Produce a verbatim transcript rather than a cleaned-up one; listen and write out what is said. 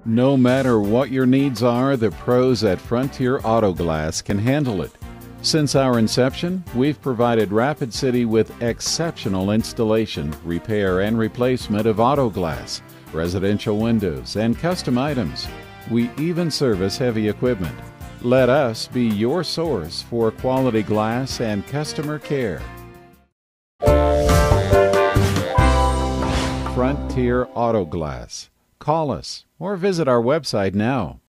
No matter what your needs are, the pros at Frontier Auto Glass can handle it. Since our inception, we've provided Rapid City with exceptional installation, repair, and replacement of auto glass, residential windows, and custom items. We even service heavy equipment. Let us be your source for quality glass and customer care. Frontier Auto Glass. Call us or visit our website now.